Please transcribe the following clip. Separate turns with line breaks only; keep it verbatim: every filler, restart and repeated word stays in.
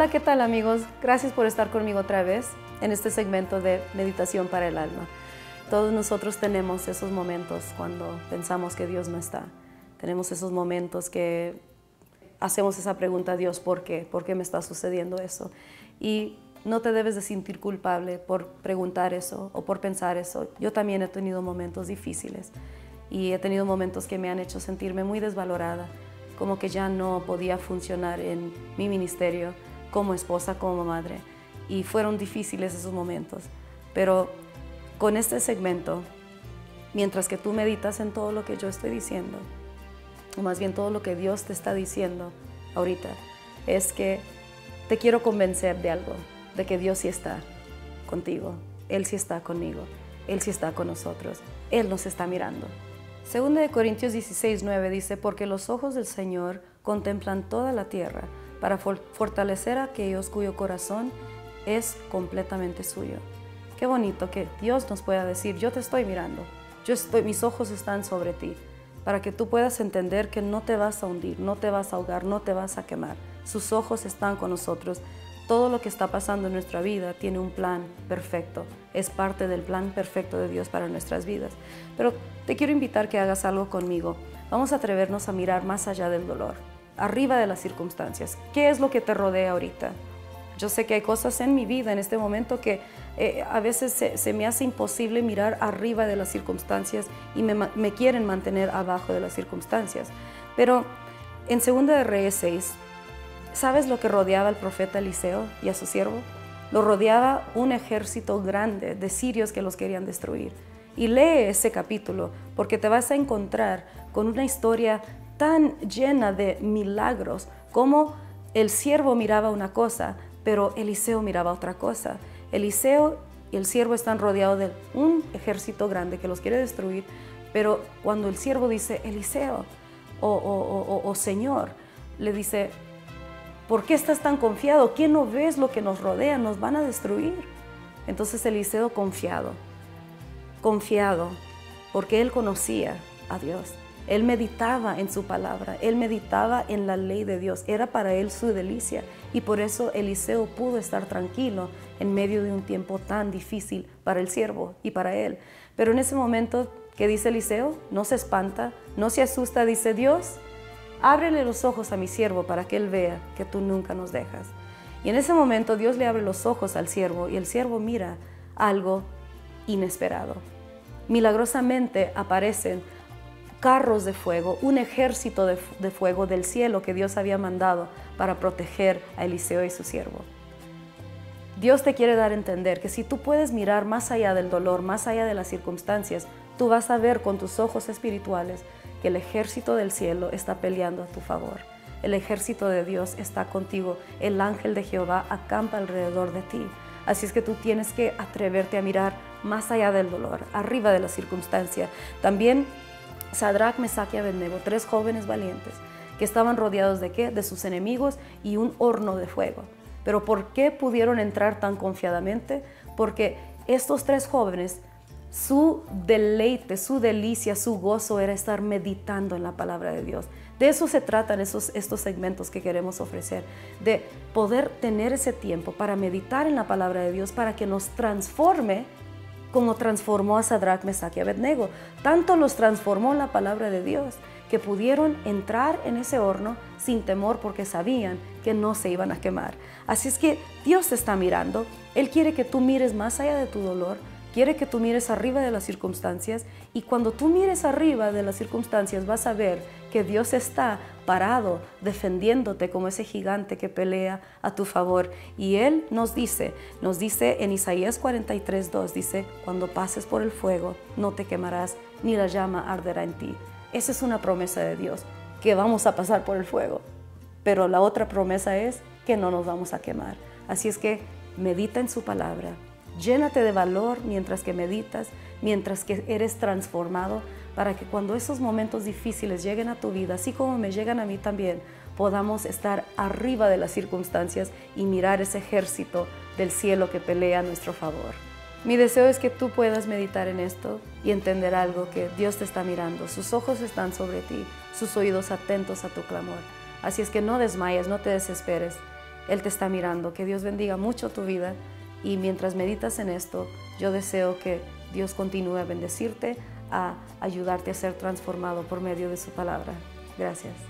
Hola, ¿qué tal amigos? Gracias por estar conmigo otra vez en este segmento de Meditación para el Alma. Todos nosotros tenemos esos momentos cuando pensamos que Dios no está. Tenemos esos momentos que hacemos esa pregunta a Dios, ¿por qué? ¿Por qué me está sucediendo eso? Y no te debes de sentir culpable por preguntar eso o por pensar eso. Yo también he tenido momentos difíciles y he tenido momentos que me han hecho sentirme muy desvalorada, como que ya no podía funcionar en mi ministerio como esposa, como madre. Y fueron difíciles esos momentos. Pero con este segmento, mientras que tú meditas en todo lo que yo estoy diciendo, o más bien todo lo que Dios te está diciendo ahorita, es que te quiero convencer de algo, de que Dios sí está contigo, Él sí está conmigo, Él sí está con nosotros, Él nos está mirando. Segunda de Corintios dieciséis, nueve dice, porque los ojos del Señor contemplan toda la tierra para fortalecer a aquellos cuyo corazón es completamente suyo. Qué bonito que Dios nos pueda decir, yo te estoy mirando, yo estoy, mis ojos están sobre ti, para que tú puedas entender que no te vas a hundir, no te vas a ahogar, no te vas a quemar. Sus ojos están con nosotros. Todo lo que está pasando en nuestra vida tiene un plan perfecto. Es parte del plan perfecto de Dios para nuestras vidas. Pero te quiero invitar que hagas algo conmigo. Vamos a atrevernos a mirar más allá del dolor, arriba de las circunstancias. ¿Qué es lo que te rodea ahorita? Yo sé que hay cosas en mi vida en este momento que eh, a veces se, se me hace imposible mirar arriba de las circunstancias y me, me quieren mantener abajo de las circunstancias. Pero en Segunda de Reyes seis, ¿sabes lo que rodeaba al profeta Eliseo y a su siervo? Lo rodeaba un ejército grande de sirios que los querían destruir. Y lee ese capítulo porque te vas a encontrar con una historia tan llena de milagros, como el siervo miraba una cosa, pero Eliseo miraba otra cosa. Eliseo y el siervo están rodeados de un ejército grande que los quiere destruir, pero cuando el siervo dice, Eliseo, o, o, o, o Señor, le dice, ¿por qué estás tan confiado? ¿Qué no ves lo que nos rodea? Nos van a destruir. Entonces Eliseo confiado, confiado, porque él conocía a Dios. Él meditaba en su palabra, él meditaba en la ley de Dios, era para él su delicia y por eso Eliseo pudo estar tranquilo en medio de un tiempo tan difícil para el siervo y para él. Pero en ese momento, ¿qué dice Eliseo? No se espanta, no se asusta, dice Dios, ábrele los ojos a mi siervo para que él vea que tú nunca nos dejas. Y en ese momento Dios le abre los ojos al siervo y el siervo mira algo inesperado. Milagrosamente aparecen carros de fuego, un ejército de, de fuego del cielo que Dios había mandado para proteger a Eliseo y su siervo. Dios te quiere dar a entender que si tú puedes mirar más allá del dolor, más allá de las circunstancias, tú vas a ver con tus ojos espirituales que el ejército del cielo está peleando a tu favor. El ejército de Dios está contigo, el ángel de Jehová acampa alrededor de ti. Así es que tú tienes que atreverte a mirar más allá del dolor, arriba de la circunstancia. También Sadrach, Mesach y Abednego, tres jóvenes valientes que estaban rodeados de ¿qué? De sus enemigos y un horno de fuego. Pero ¿por qué pudieron entrar tan confiadamente? Porque estos tres jóvenes, su deleite, su delicia, su gozo era estar meditando en la palabra de Dios. De eso se tratan esos, estos segmentos que queremos ofrecer, de poder tener ese tiempo para meditar en la palabra de Dios para que nos transforme como transformó a Sadrach, Mesach y Abednego. Tanto los transformó la palabra de Dios que pudieron entrar en ese horno sin temor porque sabían que no se iban a quemar. Así es que Dios te está mirando. Él quiere que tú mires más allá de tu dolor, quiere que tú mires arriba de las circunstancias y cuando tú mires arriba de las circunstancias vas a ver que Dios está parado defendiéndote como ese gigante que pelea a tu favor. Y Él nos dice, nos dice en Isaías cuarenta y tres, dos, dice, cuando pases por el fuego no te quemarás ni la llama arderá en ti. Esa es una promesa de Dios, que vamos a pasar por el fuego. Pero la otra promesa es que no nos vamos a quemar. Así es que medita en su palabra. Llénate de valor mientras que meditas, mientras que eres transformado, para que cuando esos momentos difíciles lleguen a tu vida, así como me llegan a mí también, podamos estar arriba de las circunstancias y mirar ese ejército del cielo que pelea a nuestro favor. Mi deseo es que tú puedas meditar en esto y entender algo, que Dios te está mirando, sus ojos están sobre ti, sus oídos atentos a tu clamor. Así es que no desmayes, no te desesperes. Él te está mirando. Que Dios bendiga mucho tu vida y mientras meditas en esto, yo deseo que Dios continúe a bendecirte, a ayudarte a ser transformado por medio de su palabra. Gracias.